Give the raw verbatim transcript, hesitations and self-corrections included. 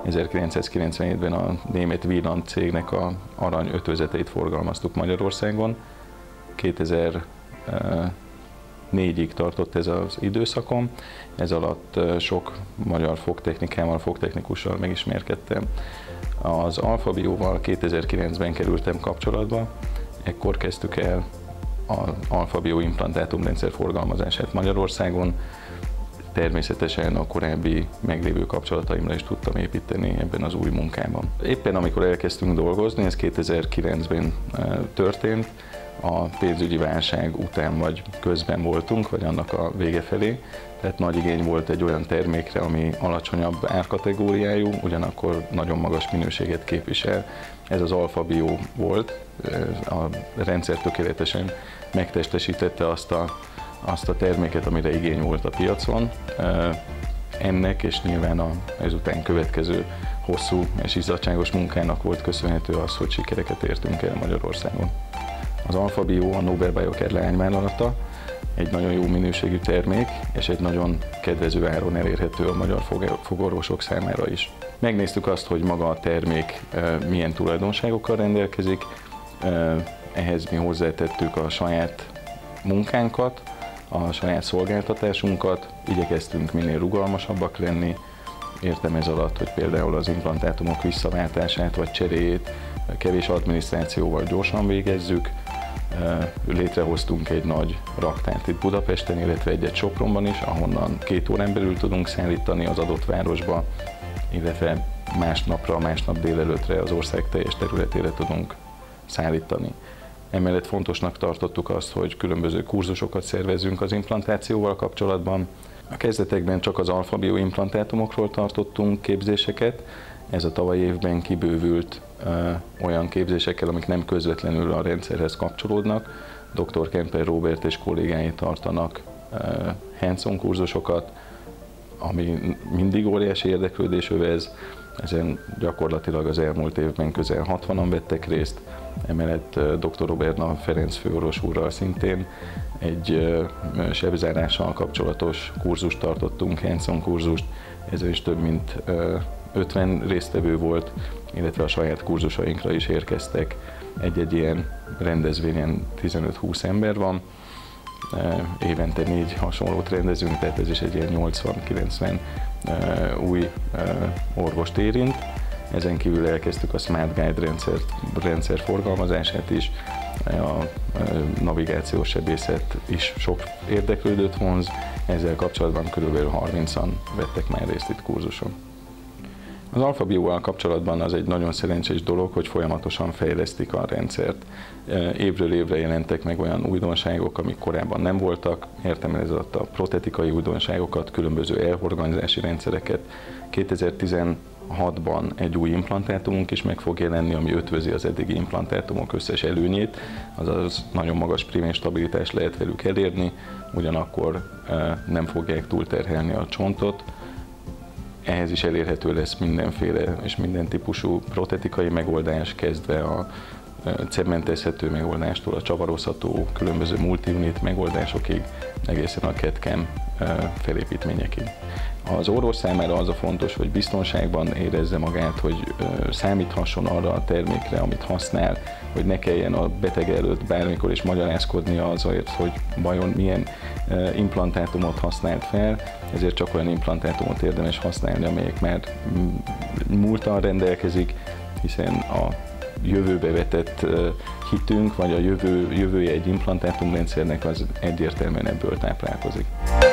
ezerkilencszázkilencvenhétben a német Wieland cégnek a arany ötvözeteit forgalmaztuk Magyarországon. kétezer-négyig tartott ez az időszakom, ez alatt sok magyar fogtechnikával, fogtechnikussal megismerkedtem. Az Alfa-Bióval kétezer-kilencben kerültem kapcsolatba, ekkor kezdtük el az Alfa-Bio implantátumrendszer forgalmazását Magyarországon. Természetesen a korábbi meglévő kapcsolataimra is tudtam építeni ebben az új munkában. Éppen amikor elkezdtünk dolgozni, ez kétezer-kilencben történt, a pénzügyi válság után vagy közben voltunk, vagy annak a vége felé, tehát nagy igény volt egy olyan termékre, ami alacsonyabb árkategóriájú, ugyanakkor nagyon magas minőséget képvisel. Ez az Alfa-Bio volt, a rendszer tökéletesen megtestesítette azt a, azt a terméket, amire igény volt a piacon. Ennek és nyilván a ezután következő hosszú és izzadságos munkának volt köszönhető az, hogy sikereket értünk el Magyarországon. Az Alfa-Bio a Nobel Biocare leányvállalata, egy nagyon jó minőségű termék, és egy nagyon kedvező áron elérhető a magyar fogorvosok számára is. Megnéztük azt, hogy maga a termék milyen tulajdonságokkal rendelkezik, ehhez mi hozzátettük a saját munkánkat, a saját szolgáltatásunkat, igyekeztünk minél rugalmasabbak lenni, értem ez alatt, hogy például az implantátumok visszaváltását vagy cseréjét kevés adminisztrációval gyorsan végezzük. Létrehoztunk egy nagy raktárt itt Budapesten, illetve egyet Sopronban is, ahonnan két órán belül tudunk szállítani az adott városba, illetve másnapra, másnap délelőttre az ország teljes területére tudunk szállítani. Emellett fontosnak tartottuk azt, hogy különböző kurzusokat szervezünk az implantációval kapcsolatban. A kezdetekben csak az Alfa-Bio implantátumokról tartottunk képzéseket, ez a tavalyi évben kibővült ö, olyan képzésekkel, amik nem közvetlenül a rendszerhez kapcsolódnak. doktor Kemper Róbert és kollégái tartanak ö, hands-on kurzusokat, ami mindig óriási érdeklődés övez. Ezen gyakorlatilag az elmúlt évben közel hatvanan vettek részt, emellett doktor Roberna Ferenc főorvos úrral szintén egy sebzárással kapcsolatos kurzust tartottunk, hands-on kurzust, ezen is több mint ötven résztvevő volt, illetve a saját kurzusainkra is érkeztek. Egy-egy ilyen rendezvényen tizenöt-húsz ember van, évente négy hasonlót rendezünk, tehát ez is egy ilyen nyolcvan-kilencven új orvost érint. Ezen kívül elkezdtük a Smart Guide rendszer, rendszer forgalmazását is, a navigációs sebészet is sok érdeklődőt vonz, ezzel kapcsolatban körülbelül harmincan vettek már részt itt kurzuson. Az Alfa-Bioval kapcsolatban az egy nagyon szerencsés dolog, hogy folyamatosan fejlesztik a rendszert. Évről évre jelentek meg olyan újdonságok, amik korábban nem voltak, értem ez alatt a protetikai újdonságokat, különböző elhorganizási rendszereket. kétezer-tizenhatban egy új implantátumunk is meg fog jelenni, ami ötvözi az eddigi implantátumok összes előnyét, azaz nagyon magas prémén stabilitást lehet velük elérni, ugyanakkor nem fogják túlterhelni a csontot. Ehhez is elérhető lesz mindenféle és minden típusú protetikai megoldás, kezdve a cementezhető megoldástól a csavarozható, különböző multi-unit megoldásokig, egészen a cad cam felépítményekig. Az orvos számára az a fontos, hogy biztonságban érezze magát, hogy számíthasson arra a termékre, amit használ, hogy ne kelljen a beteg előtt bármikor is magyarázkodnia azért, hogy vajon milyen implantátumot használt fel, ezért csak olyan implantátumot érdemes használni, amelyek már múlttal rendelkezik, hiszen a jövőbe vetett hitünk, vagy a jövő, jövője egy implantátumrendszernek az egyértelműen ebből táplálkozik.